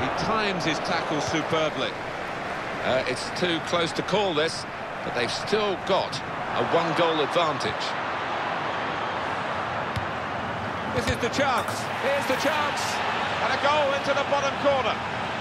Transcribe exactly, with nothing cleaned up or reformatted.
He times his tackle superbly. Uh, it's too close to call this, but they've still got a one-goal advantage. This is the chance. Here's the chance. And a goal into the bottom corner.